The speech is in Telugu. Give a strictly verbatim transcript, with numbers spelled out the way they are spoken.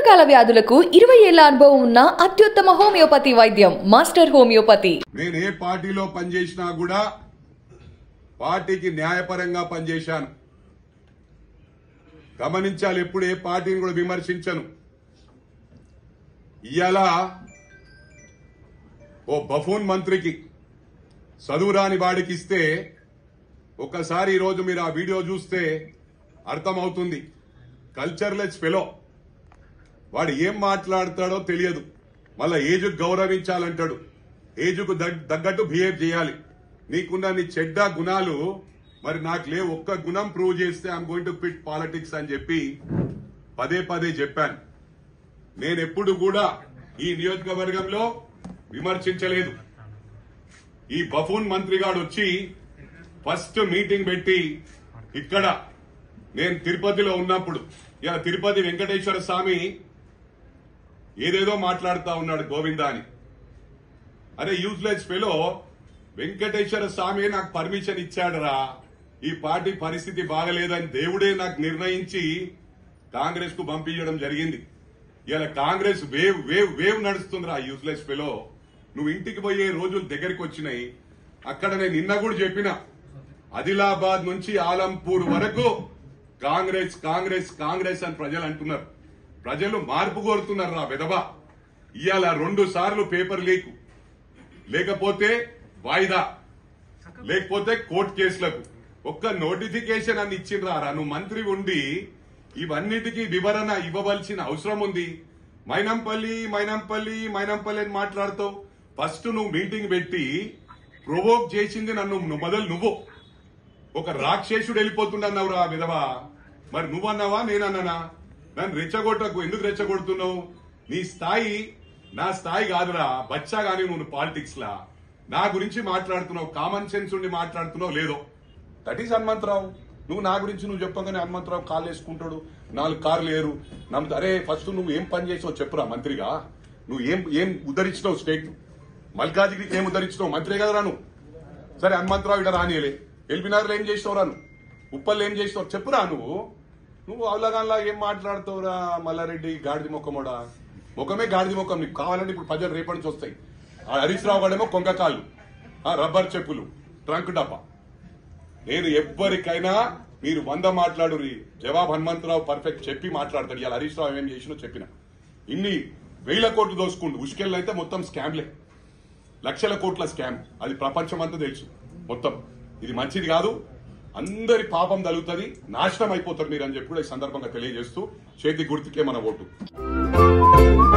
దీర్ఘకాల వ్యాధులకు ఇరవై ఏళ్ల అనుభవం ఉన్న అత్యుత్తమ హోమియోపతి వైద్యం మాస్టర్ హోమియోపతి. నేను ఏ పార్టీలో పనిచేసినా కూడా పార్టీకి న్యాయపరంగా పనిచేశాను. గమనించాలి, ఎప్పుడు ఏ పార్టీని కూడా విమర్శించను. ఇయాల ఓ బఫూన్ మంత్రికి చదువురాని వాడికి ఇస్తే ఒకసారి ఈరోజు మీరు ఆ వీడియో చూస్తే అర్థమవుతుంది. కల్చర్లెస్ ఫెలో, వాడు ఏం మాట్లాడతాడో తెలియదు. మళ్ళా ఏజ్కు గౌరవించాలంటాడు, ఏజ్కు తగ్గట్టు బిహేవ్ చేయాలి. నీకున్న నీ చెడ్డ గుణాలు మరి నాకు లేవు, ఒక్క గుణం ప్రూవ్ చేస్తే I'm going to quit politics అని చెప్పి పదే పదే చెప్పాను. నేనెప్పుడు కూడా ఈ నియోజకవర్గంలో విమర్శించలేదు. ఈ బఫూన్ మంత్రిగాడు వచ్చి ఫస్ట్ మీటింగ్ పెట్టి ఇక్కడ నేను తిరుపతిలో ఉన్నప్పుడు, ఇలా తిరుపతి వెంకటేశ్వర స్వామి ఏదేదో మాట్లాడుతా ఉన్నాడు గోవిందా అని. అరే యూజ్లెస్ ఫెలో, వెంకటేశ్వర స్వామి నాకు పర్మిషన్ ఇచ్చాడరా, ఈ పార్టీ పరిస్థితి బాగలేదని దేవుడే నాకు నిర్ణయించి కాంగ్రెస్ కు పంపించడం జరిగింది. ఇలా కాంగ్రెస్ వేవ్ వేవ్ వేవ్ నడుస్తుందిరా యూజ్లెస్ ఫెలో. నువ్వు ఇంటికి పోయే రోజులు దగ్గరికి వచ్చినాయి. అక్కడ నేను నిన్న కూడా చెప్పిన, ఆదిలాబాద్ నుంచి ఆలంపూర్ వరకు కాంగ్రెస్ కాంగ్రెస్ కాంగ్రెస్ అని ప్రజలు అంటున్నారు. ప్రజలు మార్పు కోరుతున్నారు రా విధవా. ఇవాళ రెండు సార్లు పేపర్ లీక్, లేకపోతే వాయిదా, లేకపోతే కోర్టు కేసులకు ఒక్క నోటిఫికేషన్ అని ఇచ్చిండ్రా. నువ్వు మంత్రి ఉండి ఇవన్నిటికీ వివరణ ఇవ్వవలసిన అవసరం ఉంది. మైనంపల్లి మైనంపల్లి మైనంపల్లి అని మాట్లాడుతావు. ఫస్ట్ నువ్వు మీటింగ్ పెట్టి ప్రొవోక్ చేసింది నన్ను మొదలు నువ్వు. ఒక రాక్షసుడు వెళ్ళిపోతుండన్నావు రా విధవా. మరి నువ్వన్నావా నేనన్నానా? నన్ను రెచ్చగొట్టకు. ఎందుకు రెచ్చగొడుతున్నావు? నీ స్థాయి నా స్థాయి కాదురా బచ్చా. గానీ నువ్వు పాలిటిక్స్ లా నా గురించి మాట్లాడుతున్నావు, కామన్ సెన్స్ ఉండి మాట్లాడుతున్నావు లేదో. That is Hanumantha Rao. నువ్వు నా గురించి నువ్వు చెప్పగానే హనుమంతరావు కాళ్ళు వేసుకుంటాడు, నాలుగు కార్లు లేరు నమ్ము. అరే ఫస్ట్ నువ్వు ఏం పని చేసావు చెప్పురా మంత్రిగా. నువ్వు ఏం ఏం ఉద్ధరించినావు స్టేట్? మల్కాజిగిరికి ఏం ఉద్ధరించినావు? మంత్రి కదరా నువ్వు. సరే హనుమంతరావు ఇక్కడ రానియలే, ఎల్బీనగర్లో ఏం చేసినావు రా నువ్వు? ఉప్పల్లో ఏం చేసినావు చెప్పురా. నువ్వు నువ్వు అవలగాన్లా ఏం మాట్లాడుతావురా మల్లారెడ్డి గాడిది ముఖమోడా. ముఖమే గాడిది ముఖం. నీకు కావాలంటే ఇప్పుడు ప్రజలు రేపటి నుంచి వస్తాయి. హరీష్ రావు గాడేమో కొంగకాళ్ళు, రబ్బర్ చెప్పులు, ట్రంక్ డబ్బా. నేను ఎవ్వరికైనా మీరు వంద మాట్లాడు, జవాబు హనుమంతరావు పర్ఫెక్ట్ చెప్పి మాట్లాడతాడు. ఇలా హరీష్ రావు ఏం చేసినో చెప్పిన. ఇన్ని వేల కోట్లు దోసుకుండు. ఉష్కెళ్ళు అయితే మొత్తం స్కామ్లే, లక్షల కోట్ల స్కామ్. అది ప్రపంచం అంతా తెలుసు మొత్తం. ఇది మంచిది కాదు, అందరి పాపం తగులుతుంది, నాశనం అయిపోతారు మీరు అని చెప్పి కూడా ఈ సందర్భంగా తెలియజేస్తూ చేతి గుర్తుకే మన ఓటు.